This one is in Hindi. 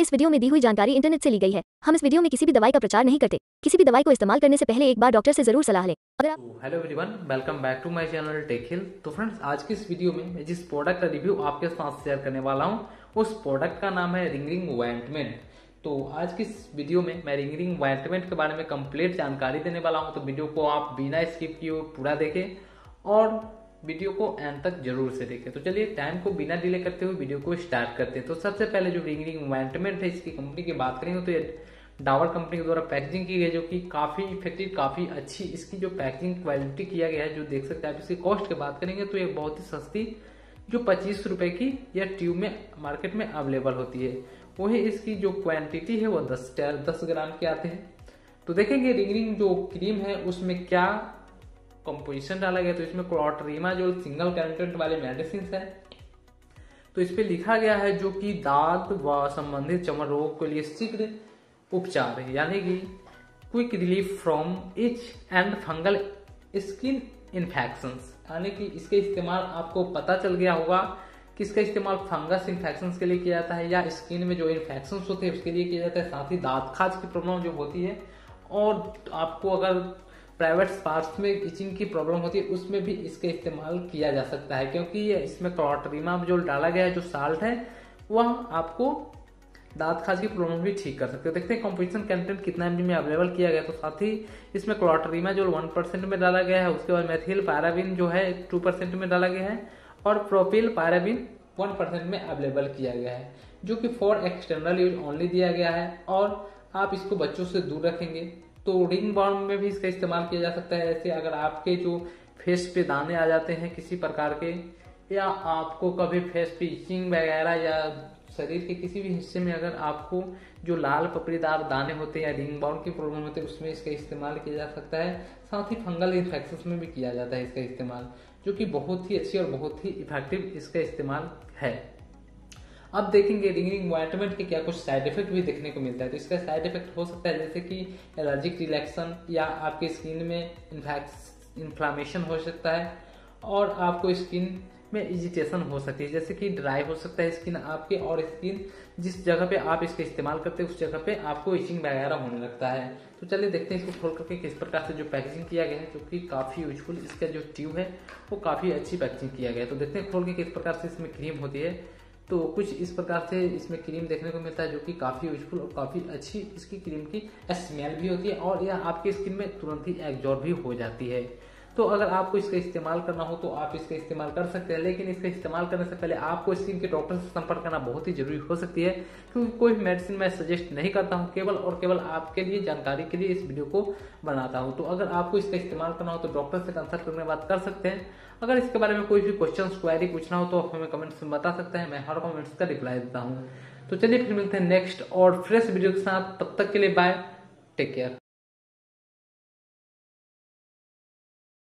इस वीडियो में दी हुई जानकारी इंटरनेट से ली गई है। हम इस वीडियो में किसी भी दवाई का प्रचार नहीं करते। किसी भी दवाई को इस्तेमाल करने से पहले एक बार डॉक्टर से जरूर सलाह लें। अगर आप hello everyone, welcome back to my channel Tech Hill. तो फ्रेंड्स, आज की इस वीडियो में मैं जिस प्रोडक्ट का रिव्यू आपके साथ शेयर करने वाला हूं, उस प्रोडक्ट का नाम है रिंग रिंग ऑइंटमेंट। तो आज की इस वीडियो में मैं रिंग रिंग ऑइंटमेंट के बारे में कंप्लीट जानकारी देने वाला हूं। तो वीडियो को आप बिना स्किप किए पूरा देखें और वीडियो को एंड तक जरूर से देखें। तो चलिए टाइम को बिना डिले करते हुए वीडियो को स्टार्ट करते हैं। तो सबसे पहले जो रिंग रिंग ऑइंटमेंट है, इसकी कंपनी की बात करेंगे तो ये डाबर कंपनी के द्वारा पैकेजिंग की गई, जो कि काफी इफेक्टिव, काफी अच्छी इसकी जो पैकेजिंग क्वालिटी किया गया है, जो देख सकते हैं आप। इसकी कॉस्ट की बात करेंगे तो ये बहुत ही सस्ती, जो 25 रुपए की यह ट्यूब में मार्केट में अवेलेबल होती है। वही इसकी जो क्वांटिटी है वो 10 ग्राम के आते हैं। तो देखेंगे रिंग रिंग जो क्रीम है उसमें क्या कंपोजिशन डाला गया। तो इसमें क्लोट्रिमाजोल सिंगल कंटेंट वाले मेडिसिन है। तो इस पे लिखा गया है जो कि दांत व संबंधित चर्म रोग के लिए शीघ्र उपचार है, यानी कि quick relief from itch and fungal skin infections. यानी कि इसका इस्तेमाल आपको पता चल गया होगा कि इसका इस्तेमाल फंगस इन्फेक्शंस के लिए किया जाता है, या स्किन में जो इन्फेक्शंस होते हैं उसके लिए किया जाता है। साथ ही दांत खाज की प्रॉब्लम जो होती है, और आपको अगर प्राइवेट पार्ट्स में इचिंग की प्रॉब्लम होती है, उसमें भी इसका इस्तेमाल किया जा सकता है, क्योंकि ये इसमें क्लोट्रिमाजोल डाला गया है। जो साल्ट है वह आपको दांत खाज की प्रॉब्लम भी ठीक कर सकते हो। देखते हैं कंपोजिशन कंटेंट कितना एमजी में अवेलेबल किया गया। तो साथ ही इसमें क्लोट्रिमाजोल 1% में डाला गया है। उसके बाद मेथिल पैराबिन जो है 2% में डाला गया है, और प्रोपिल पैराबिन 1% में अवेलेबल किया गया है, जो कि फॉर एक्सटर्नल यूज ओनली दिया गया है। और आप इसको बच्चों से दूर रखेंगे तो रिंग बार्म में भी इसका इस्तेमाल किया जा सकता है। ऐसे अगर आपके जो फेस पे दाने आ जाते हैं किसी प्रकार के, या आपको कभी फेस पे इचिंग वगैरह, या शरीर के किसी भी हिस्से में अगर आपको जो लाल पपड़ीदार दाने होते हैं या रिंग बार्म की प्रॉब्लम होती है, उसमें इसका इस्तेमाल किया जा सकता है। साथ ही फंगल इन्फेक्शन में भी किया जाता है इसका इस्तेमाल, जो कि बहुत ही अच्छी और बहुत ही इफेक्टिव इसका इस्तेमाल है। अब देखेंगे रिंग रिंग ऑइंटमेंट के क्या कुछ साइड इफेक्ट भी देखने को मिलता है। तो इसका साइड इफेक्ट हो सकता है जैसे कि एलर्जिक रिएक्शन, या आपके स्किन में इन्फ्लामेशन हो सकता है, और आपको स्किन में इजिटेशन हो सकती है, जैसे कि ड्राई हो सकता है स्किन आपके, और स्किन जिस जगह पे आप इसका इस्तेमाल करते हैं उस जगह पे आपको इचिंग वगैरह होने लगता है। तो चलिए देखते हैं इसको खोल करके किस प्रकार से जो पैकेजिंग किया गया है, जो कि काफी यूजफुल, इसका जो ट्यूब है वो काफी अच्छी पैकेजिंग किया गया है। तो देखते हैं खोल के किस प्रकार से इसमें क्रीम होती है। तो कुछ इस प्रकार से इसमें क्रीम देखने को मिलता है, जो कि काफी यूजफुल और काफी अच्छी इसकी क्रीम की स्मेल भी होती है, और यह आपकी स्किन में तुरंत ही एब्जॉर्ब भी हो जाती है। तो अगर आपको इसका इस्तेमाल करना हो तो आप इसका इस्तेमाल कर सकते हैं, लेकिन इसका इस्तेमाल करने से पहले आपको स्किन के डॉक्टर से संपर्क करना बहुत ही जरूरी हो सकती है, क्योंकि कोई मेडिसिन मैं सजेस्ट नहीं करता हूं, केवल और केवल आपके लिए जानकारी के लिए इस वीडियो को बनाता हूं। तो अगर आपको इसका इस्तेमाल करना हो तो डॉक्टर से कंसल्ट करने के बाद कर सकते हैं। अगर इसके बारे में कोई भी क्वेश्चन क्वेरी पूछना हो तो आप हमें कमेंट्स में बता सकते हैं, मैं हर कमेंट्स का रिप्लाई देता हूँ। तो चलिए फिर मिलते हैं नेक्स्ट और फ्रेश वीडियो के साथ, तब तक के लिए बाय, टेक केयर।